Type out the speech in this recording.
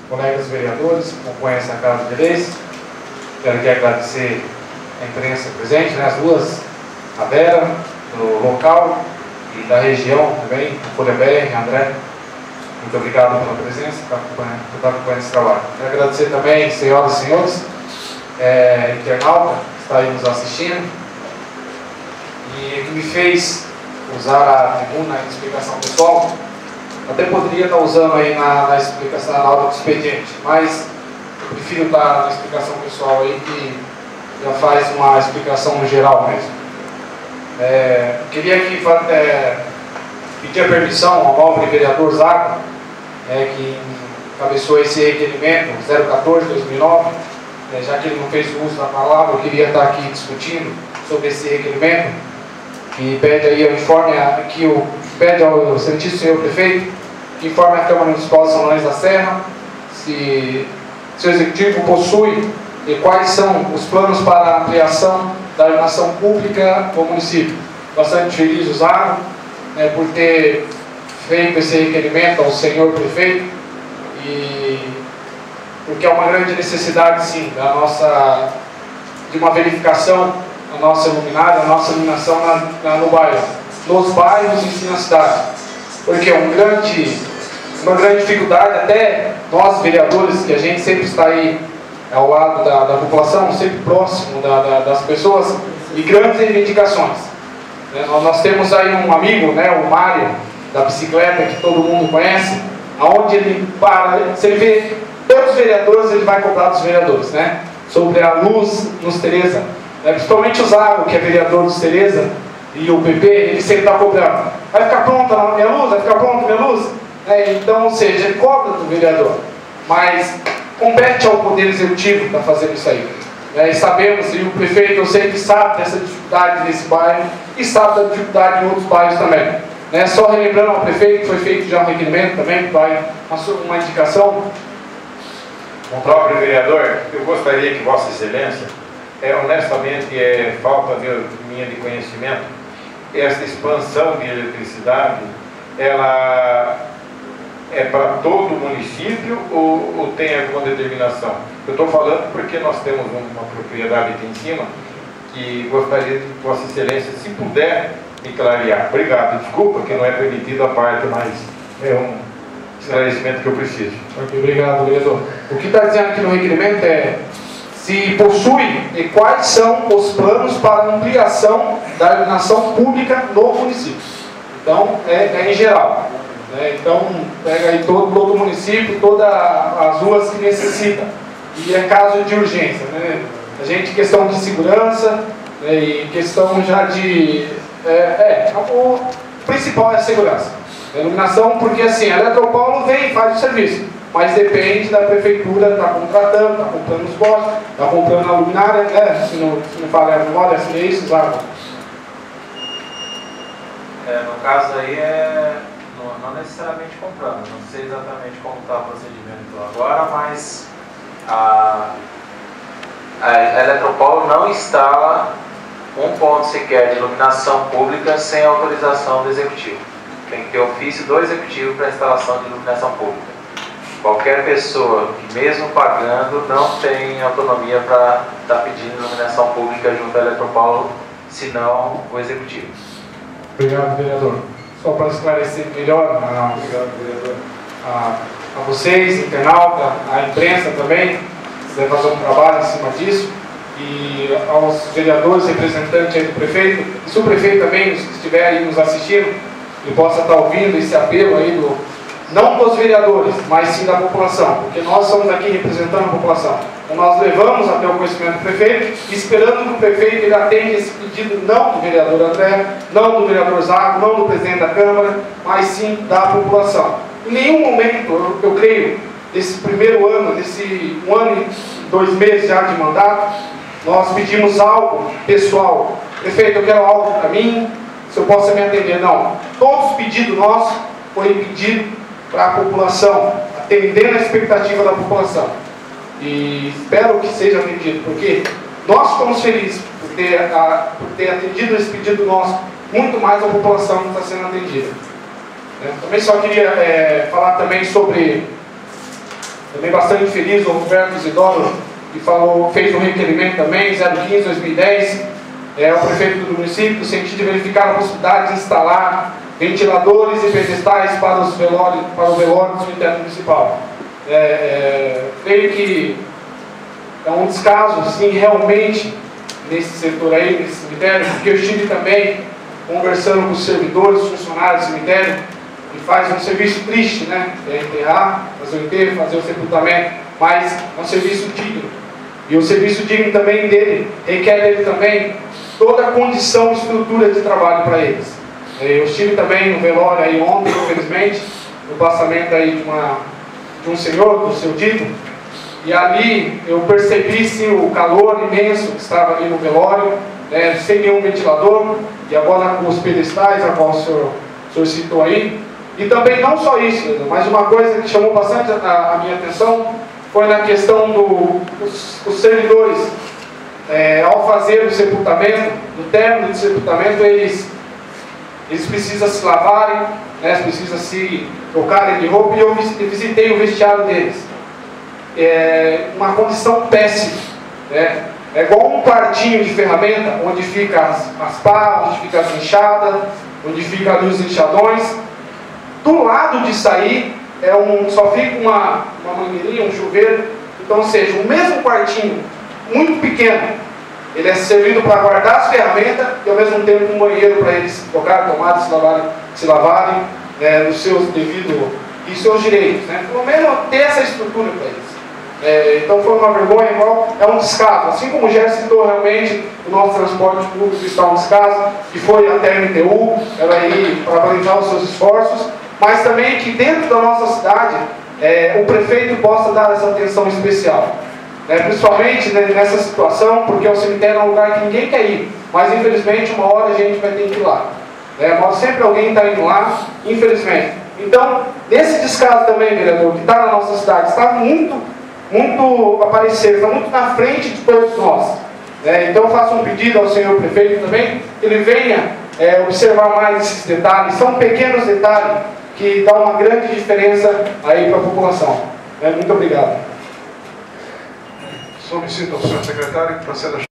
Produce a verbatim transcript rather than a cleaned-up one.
colegas vereadores que compõem essa Casa de Leis. Quero aqui agradecer a imprensa presente, né, as duas, a Vera, do local e da região também, a Folha B R, André. Muito obrigado pela presença, por estar acompanhando esse trabalho. Quero agradecer também, senhoras e senhores, é, internauta, que está aí nos assistindo, e que me fez usar a tribuna em explicação pessoal. Até poderia estar usando aí na, na explicação, na aula do expediente, mas eu prefiro estar na explicação pessoal aí, que já faz uma explicação geral mesmo. É, queria aqui é, pedir a permissão ao nobre vereador Zago, é, que cabeçou esse requerimento zero quatorze de dois mil e nove, é, já que ele não fez uso da palavra, eu queria estar aqui discutindo sobre esse requerimento, que pede aí o informe, que o, pede ao excelentíssimo senhor prefeito, que informe a Câmara Municipal de São Lourenço da Serra, se seu executivo possui e quais são os planos para a ampliação da iluminação pública do município. Bastante feliz, o Zago, né, por ter feito esse requerimento ao senhor prefeito, e porque é uma grande necessidade, sim, da nossa, de uma verificação da nossa iluminária, da nossa iluminação na, na, no bairro, nos bairros e sim na cidade. Porque é um grande, uma grande dificuldade, até nós vereadores, que a gente sempre está aí ao lado da, da população, sempre próximo da, da, das pessoas, e grandes reivindicações. Né? Nós, nós temos aí um amigo, né, o Mário, da bicicleta, que todo mundo conhece, aonde ele para, se ele vê todos os vereadores, ele vai cobrar dos vereadores, né? Sobre a luz nos Tereza, né? Principalmente o Zago, que é vereador dos Tereza, e o P P, ele sempre está cobrando. Vai ficar pronta a minha luz? Vai ficar pronta a minha luz? É, então, ou seja, ele cobra do vereador, mas compete ao Poder Executivo estar fazendo isso aí. É, e sabemos, e o prefeito, eu sei que sabe dessa dificuldade nesse bairro, e sabe da dificuldade em outros bairros também. Né, só relembrando ao prefeito, foi feito já um requerimento também, vai uma indicação. O próprio vereador, eu gostaria que Vossa Excelência, é, honestamente, é falta de, minha de conhecimento, essa expansão de eletricidade, ela é para todo o município ou, ou tem alguma determinação? Eu estou falando porque nós temos uma propriedade aqui em cima que gostaria de Vossa Excelência, se puder, me clarear. Obrigado. Desculpa que não é permitido a parte, mas é um esclarecimento que eu preciso. Okay, obrigado, vereador. O que está dizendo aqui no requerimento é se possui e quais são os planos para a ampliação da iluminação pública no município. Então, é, é em geral. Né? Então, pega aí todo, todo o município, todas as ruas que necessitam. E é caso de urgência. Né? A gente, questão de segurança, né, e questão já de... É, é, o principal é a segurança. A iluminação, porque assim, a Eletropaulo vem e faz o serviço, mas depende da prefeitura, está contratando, está comprando os postos, está comprando a luminária, né? Se não, se não falar a memória, assim, é isso, Zago? É, no caso aí, é, não, não necessariamente comprando, não sei exatamente como está o procedimento agora, mas a, a Eletropaulo não instala um ponto sequer de iluminação pública sem autorização do executivo. Tem que ter ofício do executivo para instalação de iluminação pública. Qualquer pessoa que, mesmo pagando, não tem autonomia para estar tá pedindo iluminação pública junto à Eletropaulo, senão o executivo. Obrigado, vereador. Só para esclarecer melhor, a, Obrigado, vereador. A, a vocês, internauta, a imprensa também, você vai fazer um trabalho em cima disso. E aos vereadores, representantes aí do prefeito, e se o prefeito também, os que estiver aí nos assistindo, ele possa estar ouvindo esse apelo aí, do, não dos vereadores, mas sim da população, porque nós estamos aqui representando a população. Então nós levamos até o conhecimento do prefeito, esperando que o prefeito ele atenda esse pedido, não do vereador André, não do vereador Zago, não do presidente da Câmara, mas sim da população. Em nenhum momento, eu, eu creio, desse primeiro ano, desse um ano e dois meses já de mandato, nós pedimos algo pessoal. Prefeito, eu quero algo para mim, se eu posso me atender. Não. Todos os pedidos nossos foram pedidos para a população, atendendo a expectativa da população. E espero que seja atendido, porque nós ficamos felizes por ter, a, por ter atendido esse pedido nosso, muito mais a população que está sendo atendida. Eu também só queria é, falar também sobre também bastante feliz, o Roberto Isidoro, que falou, fez um requerimento também, zero quinze dois mil e dez, é, o prefeito do município, no sentido de verificar a possibilidade de instalar ventiladores e pedestais para, os velórios, para o velório do cemitério municipal. É, é, creio que é um descaso, sim, realmente, nesse setor aí, nesse cemitério, porque eu estive também conversando com os servidores, os funcionários do cemitério, que faz um serviço triste, né? É enterrar, fazer o enterro, fazer o sepultamento, mas é um serviço digno. E o serviço digno também dele requer dele também toda a condição e estrutura de trabalho para eles. Eu estive também no velório aí ontem, infelizmente, no passamento aí de, uma, de um senhor, do seu Dito, e ali eu percebi sim, o calor imenso que estava ali no velório, né, sem nenhum ventilador, e agora com os pedestais, a qual o senhor, o senhor citou aí. E também não só isso, mas uma coisa que chamou bastante a, a minha atenção foi na questão dos do, servidores. É, ao fazer o sepultamento, no término do sepultamento, eles, eles precisam se lavarem, né, eles precisam se trocarem de roupa, e eu visitei o vestiário deles. É uma condição péssima, né? É igual um quartinho de ferramenta, onde fica as, as pás, onde fica as enxadas, onde fica ali os enxadões. Do lado de sair, é um, só fica uma, uma mangueirinha, um chuveiro. Então, ou seja, o mesmo quartinho, muito pequeno, ele é servido para guardar as ferramentas e ao mesmo tempo um banheiro para eles trocarem tomadas, se lavarem, se lavarem é, nos seus devidos e seus direitos, né? Pelo menos ter essa estrutura para eles. É, então foi uma vergonha, igual, é um descaso. Assim como o Gerson citou, realmente o nosso transporte público está um descaso, que foi até a M T U, ela aí para validar os seus esforços, mas também que dentro da nossa cidade é, o prefeito possa dar essa atenção especial. É, principalmente né, nessa situação, porque o cemitério é um lugar que ninguém quer ir, mas infelizmente uma hora a gente vai ter que ir lá. É, mas sempre alguém está indo lá, infelizmente. Então, nesse descaso também, vereador, que está na nossa cidade, está muito, muito aparecer, está muito na frente de todos nós. É, então eu faço um pedido ao senhor prefeito também, que ele venha é, observar mais esses detalhes, são pequenos detalhes que dão uma grande diferença aí para a população. É, muito obrigado. Solicito ao senhor secretário que proceda a